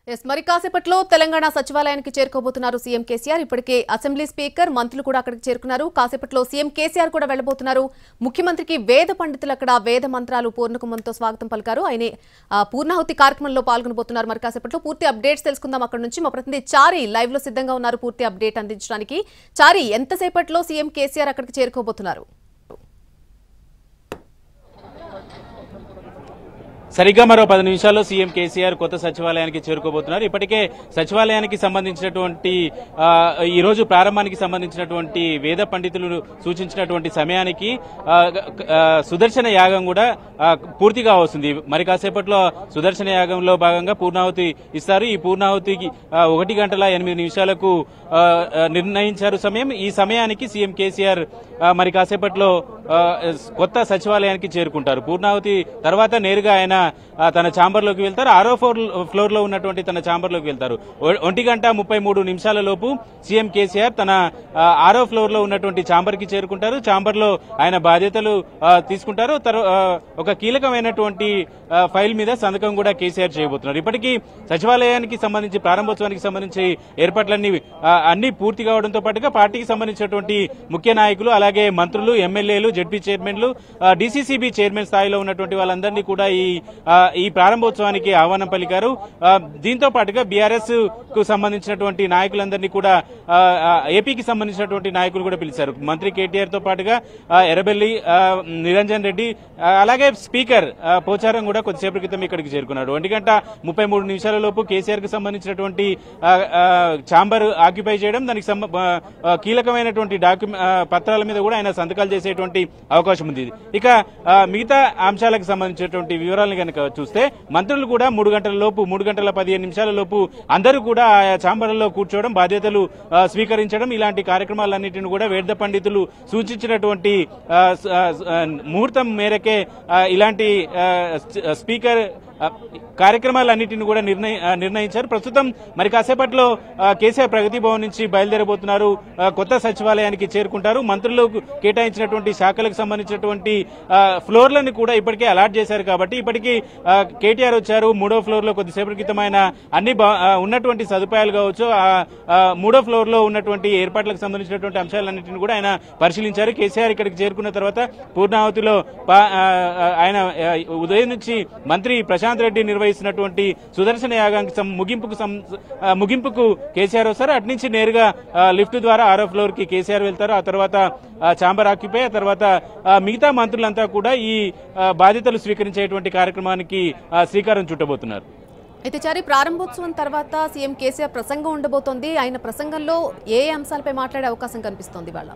మరి కాసేపట్లో తెలంగాణ సచివాలయానికి చేరుకోబోతున్నారు సీఎం కేసీఆర్. ఇప్పటికే అసెంబ్లీ స్పీకర్ మంత్రులు కూడా అక్కడికి చేరుకున్నారు. కాసేపట్లో సీఎం కేసీఆర్ కూడా వెళ్లబోతున్నారు. ముఖ్యమంత్రికి వేద పండితులు అక్కడ వేద మంత్రాలు పూర్ణకుంభంతో స్వాగతం పలికారు. ఆయనే పూర్ణాహుతి కార్యక్రమంలో పాల్గొనబోతున్నారు. మరి కాసేపట్లో పూర్తి అప్డేట్స్ తెలుసుకుందాం. అక్కడ నుంచి మా ప్రతినిధి చారి లైవ్ లో సిద్ధంగా ఉన్నారు పూర్తి అప్డేట్ అందించడానికి. చారి, ఎంతసేపట్లో సీఎం కేసీఆర్ అక్కడికి చేరుకోబోతున్నారు? సరిగ్గా మరో 10 నిమిషాల్లో సీఎం కేసీఆర్ కొత్త సచివాలయానికి చేరుకోబోతున్నారు. ఇప్పటికే సచివాలయానికి సంబంధించినటువంటి ఈ రోజు ప్రారంభానికి సంబంధించినటువంటి వేద పండితులు సూచించినటువంటి సమయానికి సుదర్శన యాగం కూడా పూర్తిగా వస్తుంది. మరి కాసేపట్లో సుదర్శన యాగంలో భాగంగా పూర్ణాహుతి ఇస్తారు. ఈ పూర్ణాహుతికి 1:08 నిర్ణయించారు సమయం. ఈ సమయానికి సీఎం కేసీఆర్ మరి కాసేపట్లో కొత్త సచివాలయానికి చేరుకుంటారు. పూర్ణాహుతి తర్వాత నేరుగా ఆయన తన ఛాంబర్లోకి వెళ్తారు. 6వ ఫ్లోర్ లో ఉన్నటువంటి తన ఛాంబర్లోకి వెళ్తారు. 1:33 సీఎం కేసీఆర్ తన 6వ ఫ్లోర్ లో ఉన్నటువంటి ఛాంబర్ కి చేరుకుంటారు. ఛాంబర్ లో ఆయన బాధ్యతలు తీసుకుంటారు. ఒక కీలకమైనటువంటి ఫైల్ మీద సంతకం కూడా కేసీఆర్ చేయబోతున్నారు. ఇప్పటికీ సచివాలయానికి సంబంధించి ప్రారంభోత్సవానికి సంబంధించి ఏర్పాట్లన్నీ అన్ని పూర్తి కావడంతో పాటుగా పార్టీకి సంబంధించినటువంటి ముఖ్య నాయకులు, అలాగే మంత్రులు, ఎమ్మెల్యేలు, జెడ్పీ చైర్మన్లు, డీసీసీబీ చైర్మన్ స్థాయిలో ఉన్నటువంటి వాళ్ళందరినీ కూడా ఈ ప్రారంభోత్సవానికి ఆహ్వానం పలికారు. దీంతో పాటుగా బీఆర్ఎస్ కు సంబంధించినటువంటి నాయకులందరినీ కూడా, ఏపీకి సంబంధించినటువంటి నాయకులు కూడా పిలిచారు. మంత్రి కేటీఆర్ తో పాటుగా ఎర్రబెల్లి, నిరంజన్ రెడ్డి, అలాగే స్పీకర్ పోచారం కూడా కొద్దిసేపటి క్రితం ఇక్కడికి చేరుకున్నాడు. 1:33 కేసీఆర్ కు సంబంధించినటువంటి ఛాంబర్ ఆక్యుపై చేయడం, దానికి కీలకమైనటువంటి పత్రాల మీద కూడా ఆయన సంతకాలు చేసేటువంటి అవకాశం ఉంది. ఇక మిగతా అంశాలకు సంబంధించినటువంటి వివరాలను కనుక చూస్తే మంత్రులు కూడా 3:15 అందరూ కూడా ఆయా ఛాంబర్లలో కూర్చోవడం, బాధ్యతలు స్వీకరించడం, ఇలాంటి కార్యక్రమాలన్నింటినీ కూడా వేద పండితులు సూచించినటువంటి ముహూర్తం మేరకే ఇలాంటి స్పీకర్ కార్యక్రమాలన్నింటినీ కూడా నిర్ణయించారు. ప్రస్తుతం మరి కాసేపట్లో కేసీఆర్ ప్రగతి భవన్ నుంచి బయలుదేరబోతున్నారు. కొత్త సచివాలయానికి చేరుకుంటారు. మంత్రులకు కేటాయించినటువంటి శాఖలకు సంబంధించినటువంటి ఫ్లోర్లను కూడా ఇప్పటికే అలాట్ చేశారు. కాబట్టి ఇప్పటికీ కేటీఆర్ వచ్చారు. 3వ ఫ్లోర్ లో కొద్దిసేపటి క్రితం ఆయన అన్ని ఉన్నటువంటి సదుపాయాలు కావచ్చు, 3వ ఫ్లోర్ లో ఉన్నటువంటి ఏర్పాట్లకు సంబంధించినటువంటి అంశాలన్నింటినీ కూడా ఆయన పరిశీలించారు. కేసీఆర్ ఇక్కడికి చేరుకున్న తర్వాత పూర్ణాహుతిలో ఆయన ఉదయం నుంచి మంత్రి ప్రశాంత్ రెడ్డి నిర్వహిస్తున్నటువంటి సుదర్శన యాగానికి ముగింపుకు కేసీఆర్ వస్తారు. అటు నుంచి నేరుగా లిఫ్ట్ ద్వారా 6వ ఫ్లోర్ కి కేసీఆర్ వెళ్తారు. ఆ తర్వాత ఛాంబర్ ఆక్యుపై, ఆ తర్వాత మిగతా మంత్రులంతా కూడా ఈ బాధ్యతలు స్వీకరించేటువంటి కార్యక్రమానికి శ్రీకారం చుట్టబోతున్నారు. అయితే చారి, ప్రారంభోత్సవం తర్వాత సీఎం కేసీఆర్ ప్రసంగం ఉండబోతోంది. ఆయన ప్రసంగంలో ఏ అంశాలపై మాట్లాడే అవకాశం కనిపిస్తోంది వాళ్ళ?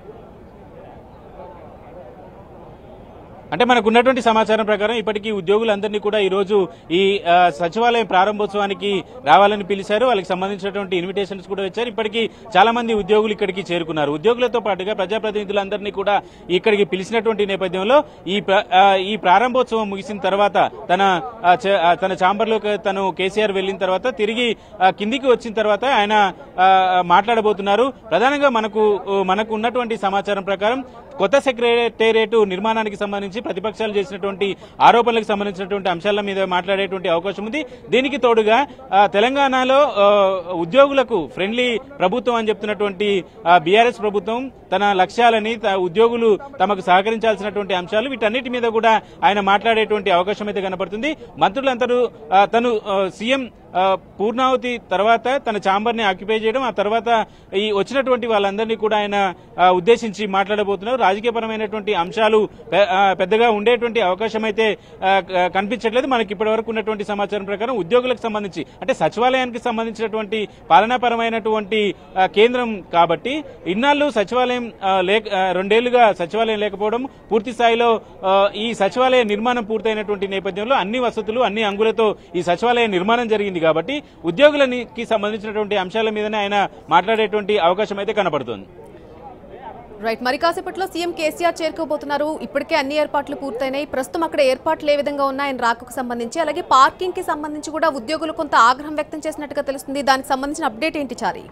అంటే మనకు ఉన్నటువంటి సమాచారం ప్రకారం ఇప్పటికీ ఉద్యోగులందరినీ కూడా ఈ రోజు ఈ సచివాలయం ప్రారంభోత్సవానికి రావాలని పిలిచారు. వాళ్ళకి సంబంధించినటువంటి ఇన్విటేషన్స్ కూడా వచ్చారు. ఇప్పటికీ చాలా మంది ఉద్యోగులు ఇక్కడికి చేరుకున్నారు. ఉద్యోగులతో పాటుగా ప్రజాప్రతినిధులందరినీ కూడా ఇక్కడికి పిలిచినటువంటి నేపథ్యంలో ఈ ప్రారంభోత్సవం ముగిసిన తర్వాత తన ఛాంబర్లోకి తను కేసీఆర్ వెళ్లిన తర్వాత తిరిగి కిందికి వచ్చిన తర్వాత ఆయన మాట్లాడబోతున్నారు. ప్రధానంగా మనకు ఉన్నటువంటి సమాచారం ప్రకారం కొత్త సెక్రటేరియట్ నిర్మాణానికి సంబంధించి ప్రతిపక్షాలు చేసినటువంటి ఆరోపణలకు సంబంధించినటువంటి అంశాల మీద మాట్లాడేటువంటి అవకాశం ఉంది. దీనికి తోడుగా తెలంగాణలో ఉద్యోగులకు ఫ్రెండ్లీ ప్రభుత్వం అని చెప్తున్నటువంటి బీఆర్ఎస్ ప్రభుత్వం తన లక్ష్యాలని, ఉద్యోగులు తమకు సహకరించాల్సినటువంటి అంశాలు, వీటన్నిటి మీద కూడా ఆయన మాట్లాడేటువంటి అవకాశం అయితే కనపడుతుంది. మంత్రులందరూ తను సీఎం పూర్ణాహుతి తర్వాత తన ఛాంబర్ ని ఆక్యుపై చేయడం, ఆ తర్వాత ఈ వచ్చినటువంటి వాళ్ళందరినీ కూడా ఆయన ఉద్దేశించి మాట్లాడబోతున్నారు. రాజకీయపరమైనటువంటి అంశాలు పెద్దగా ఉండేటువంటి అవకాశం అయితే కనిపించట్లేదు. మనకి ఇప్పటి వరకు ఉన్నటువంటి సమాచారం ప్రకారం ఉద్యోగులకు సంబంధించి, అంటే సచివాలయానికి సంబంధించినటువంటి పాలనాపరమైనటువంటి కేంద్రం కాబట్టి ఇన్నాళ్లు సచివాలయం 2 ఏళ్లుగా సచివాలయం లేకపోవడం, పూర్తి స్థాయిలో ఈ సచివాలయ నిర్మాణం పూర్తయినటువంటి నేపథ్యంలో అన్ని వసతులు, అన్ని అంగులతో ఈ సచివాలయ నిర్మాణం జరిగింది కాబట్టి ఉద్యోగులకి సంబంధించినటువంటి అంశాల మీదనే ఆయన మాట్లాడేటువంటి అవకాశం అయితే కనపడుతోంది. రైట్, మరి కాసేపట్లో సీఎం కేసీఆర్ చేరుకోబోతున్నారు. ఇప్పటికే అన్ని ఏర్పాట్లు పూర్తయినాయి. ప్రస్తుతం అక్కడ ఏర్పాట్లు ఏ విధంగా ఉన్నాయని రాకకు సంబంధించి, అలాగే పార్కింగ్ కి సంబంధించి కూడా ఉద్యోగులు కొంత ఆగ్రహం వ్యక్తం చేసినట్టుగా తెలుస్తుంది. దానికి సంబంధించిన అప్డేట్ ఏంటి చారి?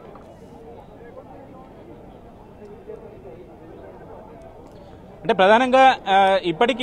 అంటే ప్రధానంగా ఇప్పటికీ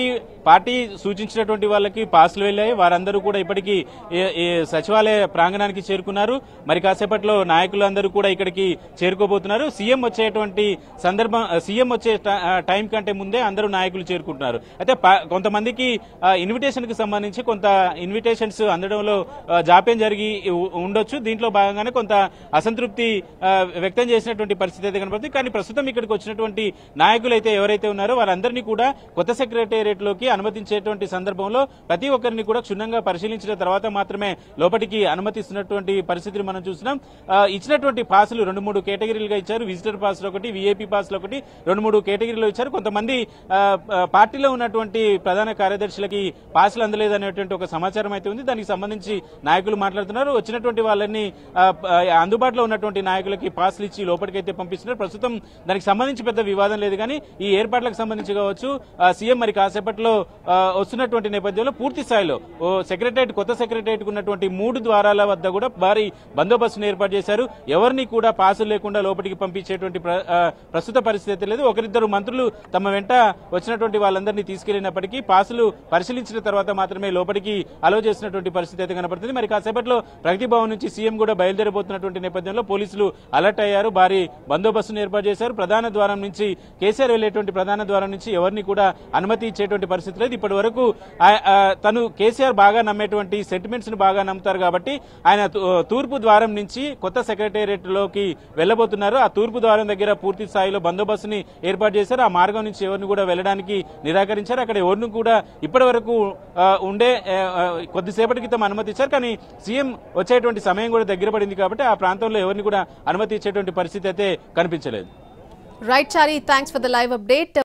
పార్టీ సూచించినటువంటి వాళ్ళకి పాసులు వెళ్ళాయి. వారందరూ కూడా ఇప్పటికీ ఈ సచివాలయ ప్రాంగణానికి చేరుకున్నారు. మరి కాసేపట్లో నాయకులందరూ కూడా ఇక్కడికి చేరుకోబోతున్నారు. సీఎం వచ్చేటువంటి సందర్భం, సీఎం వచ్చే టైం కంటే ముందే అందరూ నాయకులు చేరుకుంటున్నారు. అయితే కొంతమందికి ఇన్విటేషన్ కి సంబంధించి కొంత ఇన్విటేషన్స్ అందడంలో జాప్యం జరిగి ఉండొచ్చు. దీంట్లో భాగంగానే కొంత అసంతృప్తి వ్యక్తం చేసినటువంటి పరిస్థితి అయితే కనబడుతుంది. కానీ ప్రస్తుతం ఇక్కడికి వచ్చినటువంటి నాయకులు అయితే ఎవరైతే ఉన్నారో వారందరినీ కూడా కొత్త సెక్రటేరియట్ లోకి అనుమతించేటువంటి సందర్భంలో ప్రతి ఒక్కరిని కూడా క్షుణ్ణంగా పరిశీలించిన తర్వాత మాత్రమే లోపలికి అనుమతిస్తున్నటువంటి పరిస్థితిని మనం చూస్తున్నాం. ఇచ్చినటువంటి పాసులు 2-3 కేటగిరీలుగా ఇచ్చారు. విజిటర్ పాసులు ఒకటి, విఐపీ పాసులు ఒకటి, 2-3 కేటగిరీలో ఇచ్చారు. కొంతమంది పార్టీలో ఉన్నటువంటి ప్రధాన కార్యదర్శులకి పాసులు అందలేదనేటువంటి ఒక సమాచారం అయితే ఉంది. దానికి సంబంధించి నాయకులు మాట్లాడుతున్నారు. వచ్చినటువంటి వాళ్ళని అందుబాటులో ఉన్నటువంటి నాయకులకి పాసులు ఇచ్చి లోపలికైతే పంపిస్తున్నారు. ప్రస్తుతం దానికి సంబంధించి పెద్ద వివాదం లేదు. కానీ ఈ ఏర్పాట్లకు సంబంధించి కావచ్చు, సీఎం మరి కాసేపట్లో వస్తున్నటువంటి నేపథ్యంలో పూర్తి స్థాయిలో కొత్త సెక్రటేరియట్ ఉన్నటువంటి 3 ద్వారాల వద్ద కూడా భారీ బందోబస్తును ఏర్పాటు చేశారు. ఎవరిని కూడా పాసులు లేకుండా లోపలికి పంపించేటువంటి ప్రస్తుత పరిస్థితి లేదు. ఒకరిద్దరు మంత్రులు తమ వెంట వచ్చినటువంటి వాళ్ళందరినీ తీసుకెళ్లినప్పటికీ పాసులు పరిశీలించిన తర్వాత మాత్రమే లోపలికి అలో చేసినటువంటి పరిస్థితి అయితే కనబడుతుంది. మరి కాసేపట్లో ప్రగతి భవన్ నుంచి సీఎం కూడా బయలుదేరబోతున్నటువంటి నేపథ్యంలో పోలీసులు అలర్ట్ అయ్యారు. భారీ బందోబస్తును ఏర్పాటు చేశారు. ప్రధాన ద్వారం నుంచి కేసీఆర్ వెళ్లేటువంటి ప్రధాన ద్వారం నుంచి ఎవరిని కూడా అనుమతి ఇచ్చేటువంటి పరిస్థితి లేదు. ఇప్పటి వరకు తను కేసీఆర్ బాగా నమ్మేటువంటి సెంటిమెంట్స్ ను బాగా నమ్ముతారు కాబట్టి ఆయన తూర్పు ద్వారం నుంచి కొత్త సెక్రటేరియట్ లోకి వెళ్లబోతున్నారు. ఆ తూర్పు ద్వారం దగ్గర పూర్తి స్థాయిలో బందోబస్తుని ఏర్పాటు చేశారు. ఆ మార్గం నుంచి ఎవరిని కూడా వెళ్లడానికి నిరాకరించారు. అక్కడ ఎవరిని కూడా ఇప్పటి వరకు ఉండే కొద్దిసేపటి క్రితం అనుమతి ఇచ్చారు. కానీ సీఎం వచ్చేటువంటి సమయం కూడా దగ్గర పడింది కాబట్టి ఆ ప్రాంతంలో ఎవరిని కూడా అనుమతి ఇచ్చేటువంటి పరిస్థితి అయితే కనిపించలేదు. Right Chari, thanks for the live update.